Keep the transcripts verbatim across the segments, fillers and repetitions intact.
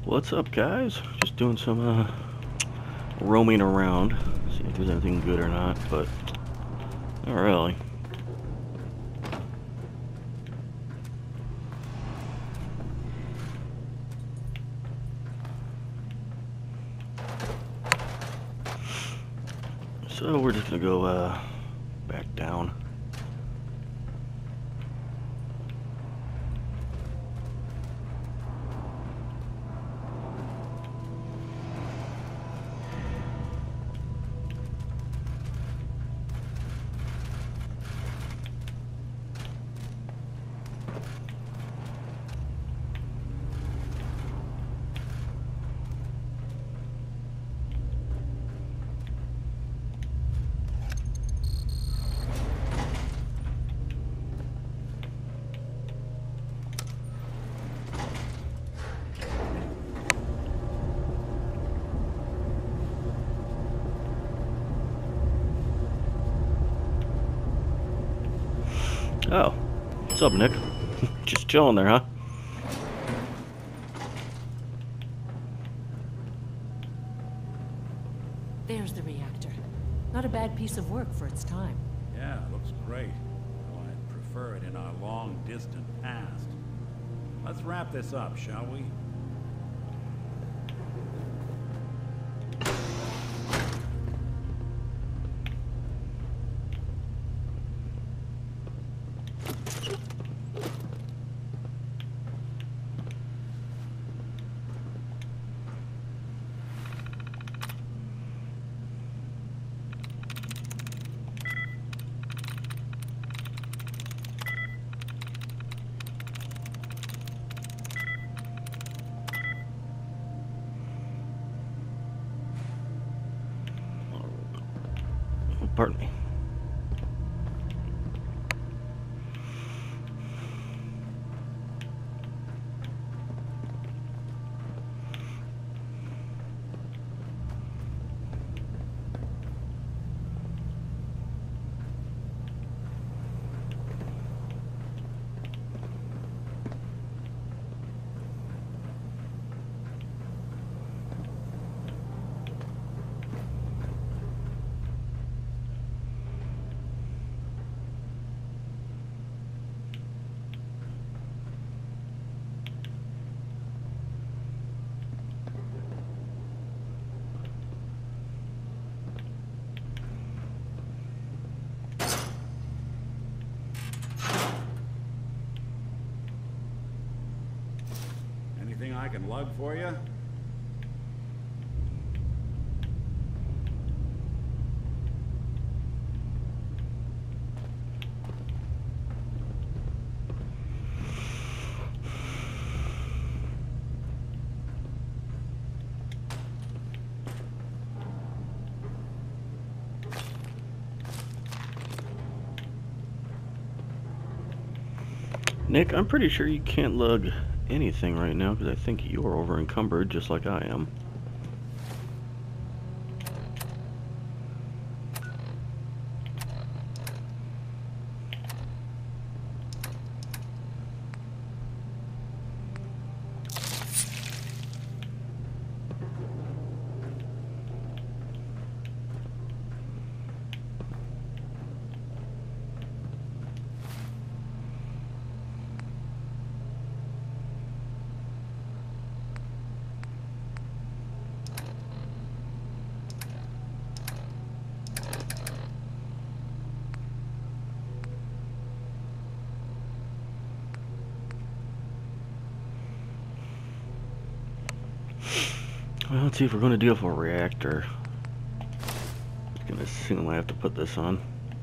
What's up, guys? Just doing some uh, roaming around, see if there's anything good or not, but not really. So we're just gonna go uh, back down. Oh, what's up, Nick? Just chilling there, huh? There's the reactor. Not a bad piece of work for its time. Yeah, it looks great. Though I'd prefer it in our long, distant past. Let's wrap this up, shall we? Pardon me. Anything I can lug for you? Nick, I'm pretty sure you can't lug anything right now because I think you're over encumbered just like I am. Well, let's see if we're going to deal with a reactor. I'm going to assume I have to put this on.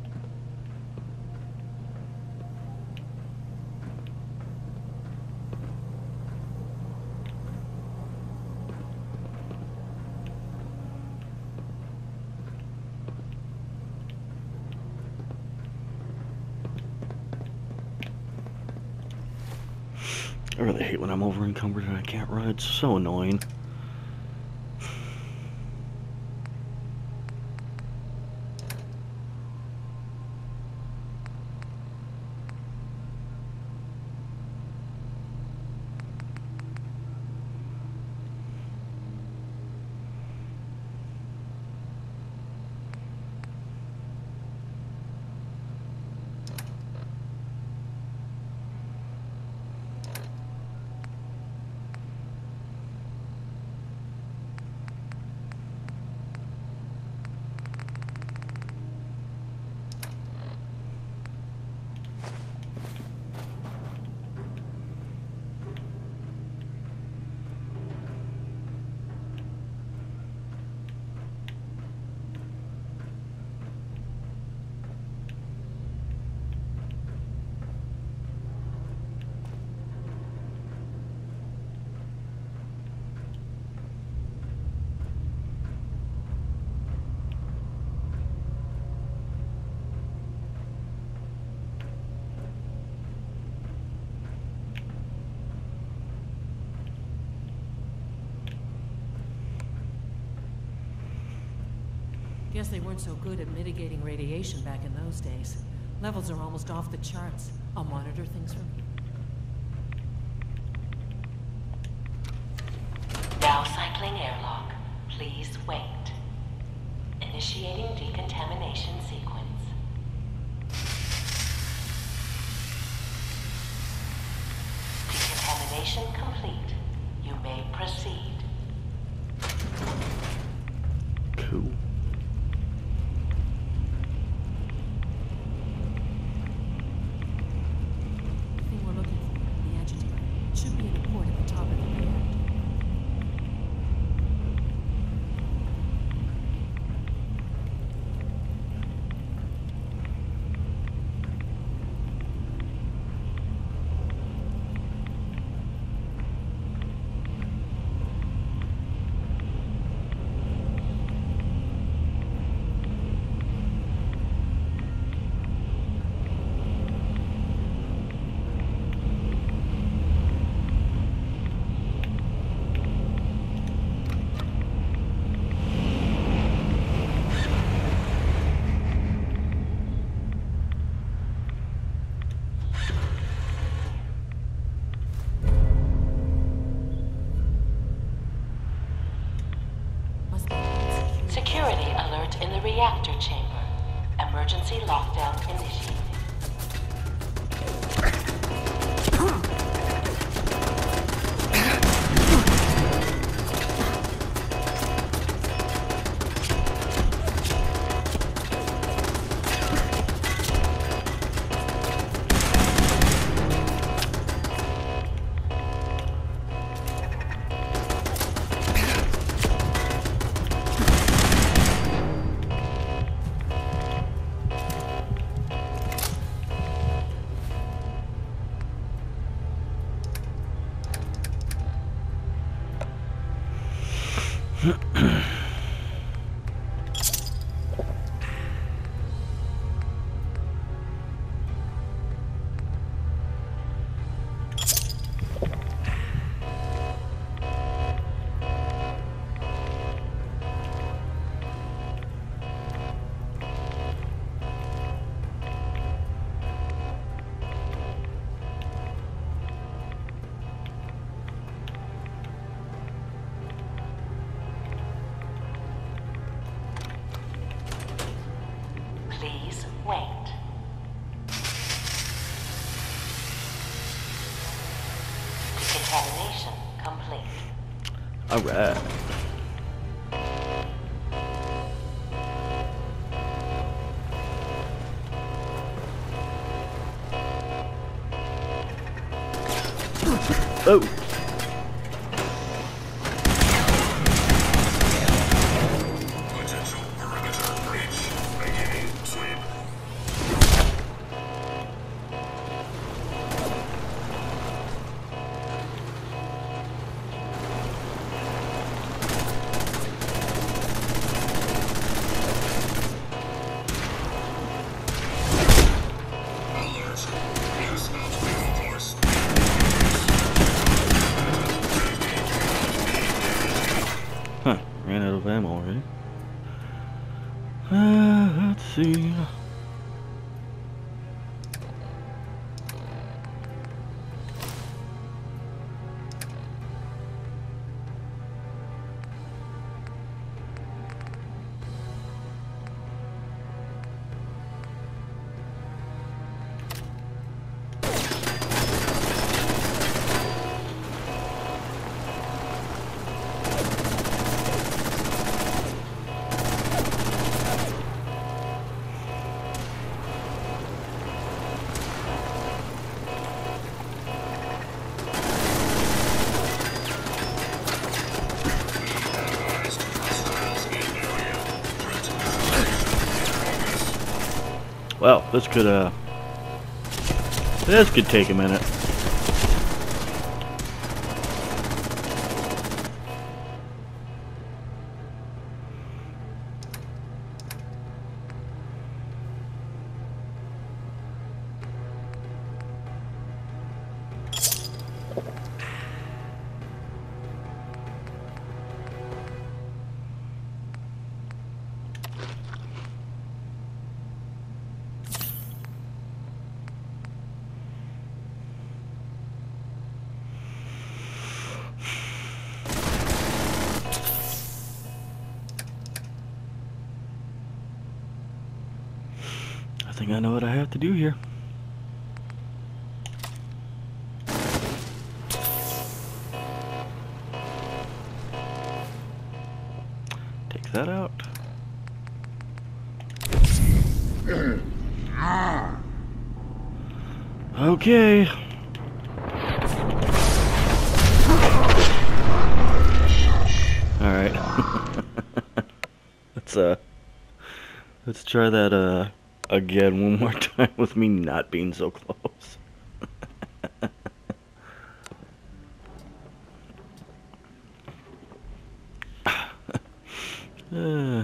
I really hate when I'm over encumbered and I can't run. It's so annoying. Guess they weren't so good at mitigating radiation back in those days. Levels are almost off the charts. I'll monitor things from here. Now cycling airlock. Please wait. Initiating decontamination sequence. Decontamination complete. You may proceed. Cool. The thing we're looking for, the agitator, should be in a port at the top of the reactor. Security alert in the reactor chamber. Emergency lockdown initiated. Please wait. Decontamination complete. All right. Oh. Huh, ran out of ammo already. Uh, let's see. Well, this could, uh, this could take a minute. think I know what I have to do here. Take that out. Okay. Alright. let's uh let's try that uh again one more time with me not being so close. uh.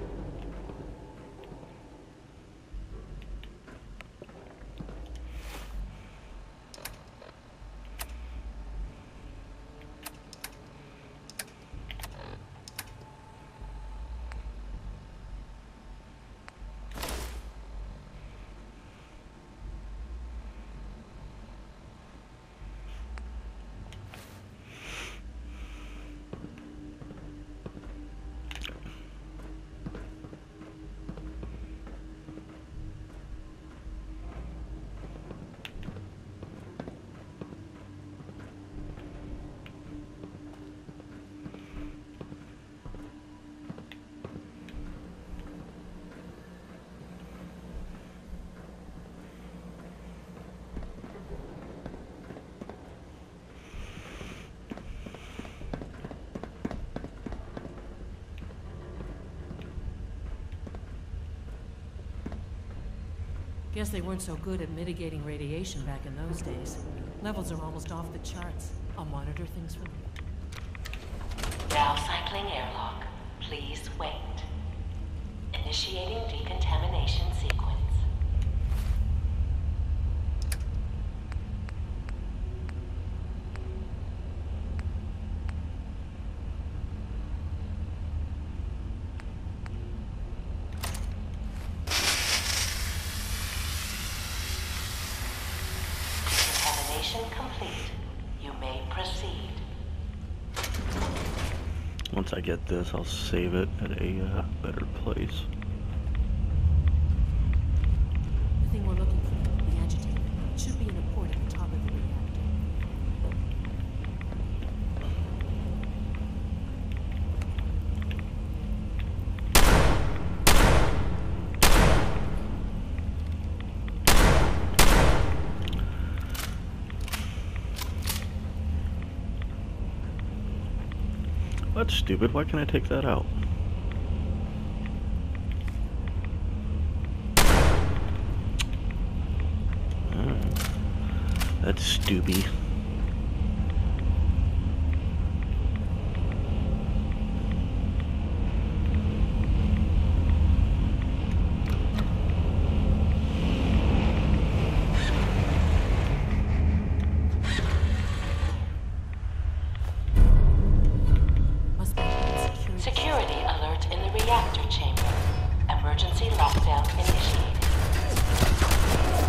Guess they weren't so good at mitigating radiation back in those days. Levels are almost off the charts. I'll monitor things from here. Now cycling airlock. Please wait. Initiating decontamination sequence. Complete. You may proceed. Once I get this, I'll save it at a uh, better place. The thing we're looking for, the agitator, should be in a port at the top of the reactor. That's stupid. Why can't I take that out? Oh, that's stupid. Security alert in the reactor chamber. Emergency lockdown initiated.